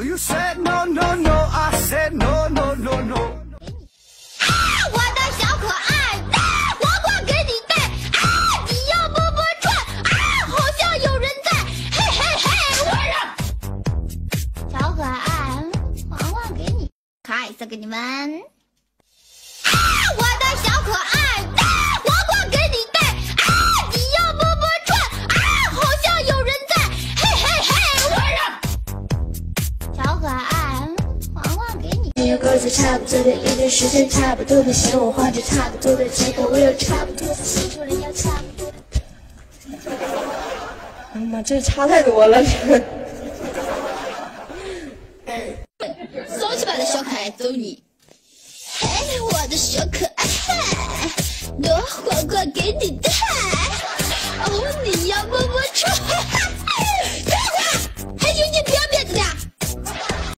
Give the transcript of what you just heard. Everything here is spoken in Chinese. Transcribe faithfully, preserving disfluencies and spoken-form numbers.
You said no no no, I said no no no no。 啊，我的小可爱，啊，黄瓜给你带，啊，你要不不转，啊，好像有人在，嘿嘿嘿，我让小可爱，黄瓜给你，开送给你们。啊，我的小可爱，啊，黄瓜给你带，啊，你要不不转，啊，好像有人在，嘿嘿嘿，我让小可爱，黄瓜给你。 没有构思差不多的一个时间，差不多的线，我画着差不多的结果，我有差不多的心，做人要差不多的。哎呀妈，这差太多了！ 松起吧的小可爱，走你！嘿，我的小可爱，拿黄瓜给你